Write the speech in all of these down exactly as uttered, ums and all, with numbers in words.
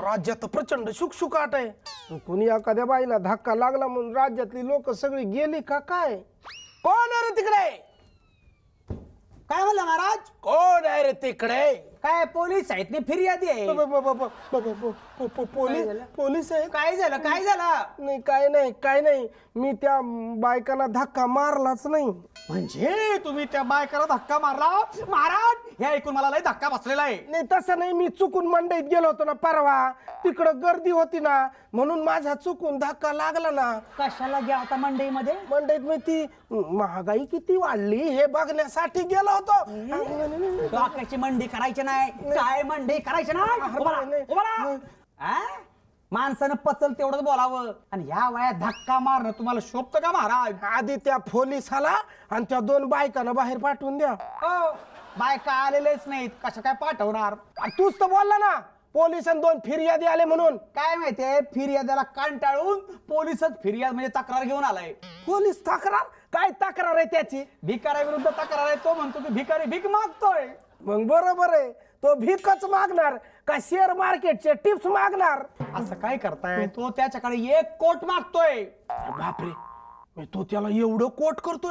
राज्यात प्रचंड शुकशुकाट आहे. कुणी एखाद्या बाईला धक्का लागला म्हणून राज्यातली लोक सगळी गेली का काय? कोण आहे रे तिकडे? काय म्हणला महाराज? कोण आहे रे तिकडे? काय पोलीस आहेत नि फिर्यादी आहे. ब- ब- ब- ब- ब- ब- ब- ब- पोलीस झालं? पोलीस आहे. काय झालं काय झालं? नाही काय नाही काय नाही, मी त्या बायकांना धक्का मारलाच नाही. म्हणजे तुम्ही त्या बायकाला धक्का मारला? महाराज हे ऐकून मला लय धक्का बसलेला आहे. नाही तसं नाही, मी चुकून मंडईत गेलो होतो ना परवा, तिकडं गर्दी होती ना म्हणून माझा चुकून धक्का लागला ना. कशाला घ्या आता मंडईमध्ये? मंडईत मी ती महागाई किती वाढली हे बघण्यासाठी गेलो होतो. डोक्याची मंडी करायची नाही, काय मंडी करायची नाही. उभा राहा, नाही, उभा राहा. आ? माणसानं पचल तेवढंच बोलावं आणि ह्या वयात धक्का मारणं तुम्हाला शोभतं का महाराज? आधी त्या पोलिसाला आणि त्या दोन बायकांना बाहेर पाठवून द्या. हो, बायका आलेलेच नाहीत, कसं काय पाठवणार? आ, तूच तर बोलला ना पोलिस आणि दोन फिर्यादी आले म्हणून. काय माहितीये, फिर्यादाला कंटाळून पोलिसच फिर्याद म्हणजे तक्रार घेऊन आलाय. पोलीस तक्रार? काय तक्रार आहे त्याची? भिकाऱ्याविरुद्ध तक्रार आहे. तो म्हणतो की भिकारी भीक मागतोय. मग बरोबर आहे, तो भीकच मागणार का शेअर मार्केटचे टिप्स मागणार? असं काय करताय? तो त्याच्याकडे एक कोट मागतोय. अरे बापरे, मी तो त्याला एवढं कोट करतोय?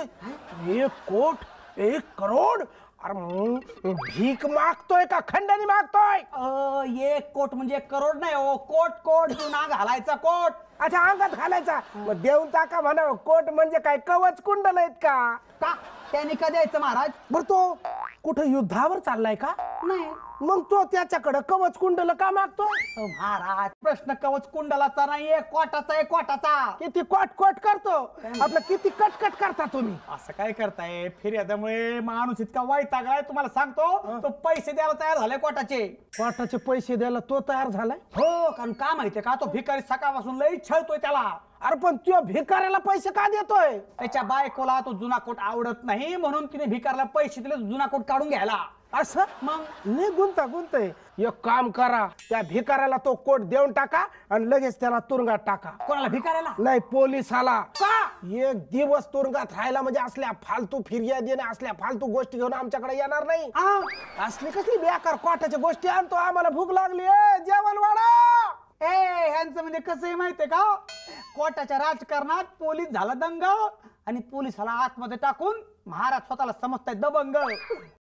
एक कोट एक करोड? अरे मग भीक मागतोय का खंडणी मागतोय? अ, एक कोट म्हणजे करोड नाही हो, कोट कोट जुना घालायचा कोट. अच्छा, अंगात घालायचा? मग देऊन टाका म्हणा. कोट म्हणजे काय कवच कुंडल आहेत का? का त्याने का द्यायचं महाराज? बर तो कुठं युद्धावर चाललाय का? नाही. मग तो त्याच्याकडे कवच कुंडल का मागतोय? अ, महाराज प्रश्न कवच कुंडलाचा नाहीये, कोटाचा आहे, कोटाचा. किती कोट कोट करतो आपलं, किती कटकट करता तुम्ही? असं काय करताय? फिर्यादामुळे माणूस इतका वैतागलाय तुम्हाला सांगतो. तो पैसे द्यायला तयार झाले कोटाचे. कोटाचे पैसे द्यायला तो तयार झालाय? हो, कारण का माहितीये का, तो भिकारी सकाळपासून लई छळतोय त्याला. अरे पण तो भिकाऱ्याला पैसे का देतोय? त्याच्या बायकोला तो जुना कोट आवडत नाही म्हणून तिने भिकारला पैसे दिले जुना कोट काढून घ्यायला. असं मग नाही गुंता गुंतय. एक काम करा, त्या भिकाऱ्याला तो कोट देऊन टाका आणि लगेच त्याला तुरुंगात टाका. कोणाला? भिकाऱ्याला? नाही, पोलिसाला. का? एक दिवस तुरुंगात राहायला म्हणजे असल्या फालतू फिर्यादी आणि असल्या फालतू गोष्टी घेऊन आमच्याकडे येणार नाही. आ? असली कसली बेकार कोटाच्या गोष्टी आणतो? आम्हाला भूक लागली, ए जेवण वाढा. ए ह्यांचं म्हणजे कसं आहे माहितीये का, कोर्टाच्या राजकारणात पोलीस झाला दंग आणि पोलिसाला आतमध्ये टाकून महाराज स्वतःला समजताय दबंग.